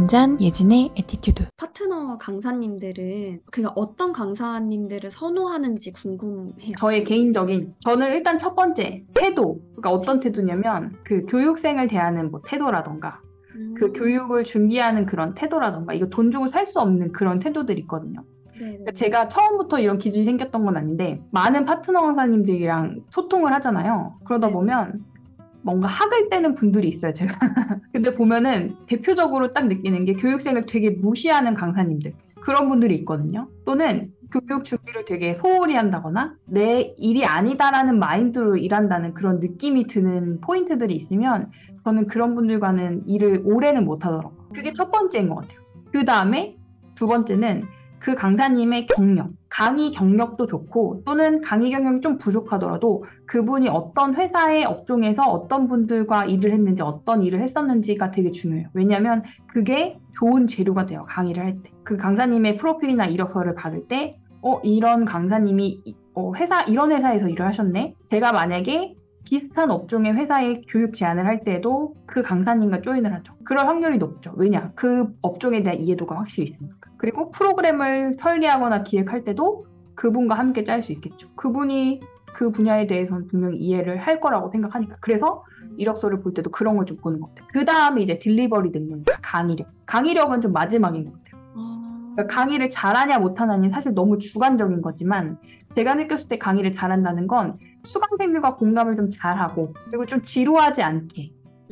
진짠 예진의 에티튜드. 파트너 강사님들은 그냥 어떤 강사님들을 선호하는지 궁금해요. 저의 개인적인, 저는 일단 첫 번째, 태도. 그러니까 어떤 태도냐면, 그 교육생을 대하는 뭐 태도라던가, 그 교육을 준비하는 그런 태도라던가, 이거 돈 주고 살 수 없는 그런 태도들이 있거든요. 그러니까 제가 처음부터 이런 기준이 생겼던 건 아닌데, 많은 파트너 강사님들이랑 소통을 하잖아요. 그러다 네. 보면, 뭔가 학을 떼는 분들이 있어요, 제가. 근데 보면은 대표적으로 딱 느끼는 게 교육생을 되게 무시하는 강사님들. 그런 분들이 있거든요. 또는 교육 준비를 되게 소홀히 한다거나 내 일이 아니다라는 마인드로 일한다는 그런 느낌이 드는 포인트들이 있으면 저는 그런 분들과는 일을 오래는 못하더라고요. 그게 첫 번째인 것 같아요. 그 다음에 두 번째는 그 강사님의 경력, 강의 경력도 좋고 또는 강의 경력이 좀 부족하더라도 그분이 어떤 회사의 업종에서 어떤 분들과 일을 했는지 어떤 일을 했었는지가 되게 중요해요. 왜냐하면 그게 좋은 재료가 돼요. 강의를 할 때. 그 강사님의 프로필이나 이력서를 받을 때 이런 강사님이 이런 회사에서 일을 하셨네. 제가 만약에 비슷한 업종의 회사에 교육 제안을 할 때도 그 강사님과 조인을 하죠. 그럴 확률이 높죠. 왜냐? 그 업종에 대한 이해도가 확실히 있으니까. 그리고 프로그램을 설계하거나 기획할 때도 그분과 함께 짤 수 있겠죠. 그분이 그 분야에 대해서는 분명히 이해를 할 거라고 생각하니까. 그래서 이력서를 볼 때도 그런 걸 좀 보는 것 같아요. 그 다음에 이제 딜리버리 능력, 강의력. 강의력은 좀 마지막인 것 같아요. 그러니까 강의를 잘하냐 못하냐는 사실 너무 주관적인 거지만 제가 느꼈을 때 강의를 잘한다는 건 수강생들과 공감을 좀 잘하고 그리고 좀 지루하지 않게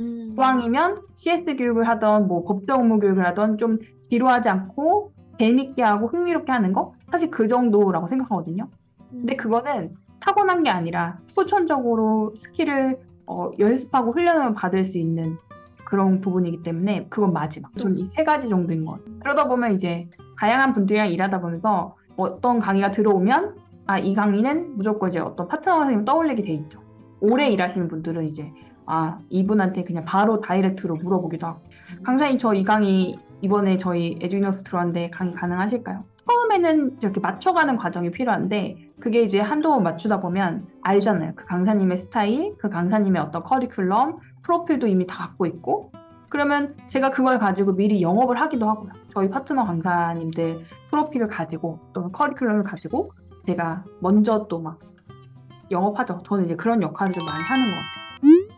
이왕이면 CS 교육을 하던 뭐 법정 업무 교육을 하던 좀 지루하지 않고 재밌게 하고 흥미롭게 하는 거 사실 그 정도라고 생각하거든요. 근데 그거는 타고난 게 아니라 후천적으로 스킬을 연습하고 훈련을 받을 수 있는 그런 부분이기 때문에 그건 마지막. 전 이 세 가지 정도인 것 같아요. 그러다 보면 이제 다양한 분들이랑 일하다 보면서 어떤 강의가 들어오면 이 강의는 무조건 이제 어떤 파트너 선생님 떠올리게 돼 있죠. 오래 일하시는 분들은 이제 이분한테 그냥 바로 다이렉트로 물어보기도 하고 강사님 저 이 강의 이번에 저희 에듀니어스 들어왔는데 강의 가능하실까요? 처음에는 이렇게 맞춰가는 과정이 필요한데 그게 이제 한두 번 맞추다 보면 알잖아요. 그 강사님의 스타일, 그 강사님의 어떤 커리큘럼, 프로필도 이미 다 갖고 있고 그러면 제가 그걸 가지고 미리 영업을 하기도 하고요. 저희 파트너 강사님들 프로필을 가지고 또는 커리큘럼을 가지고 제가 먼저 또 막 영업하죠. 저는 이제 그런 역할을 좀 많이 하는 것 같아요.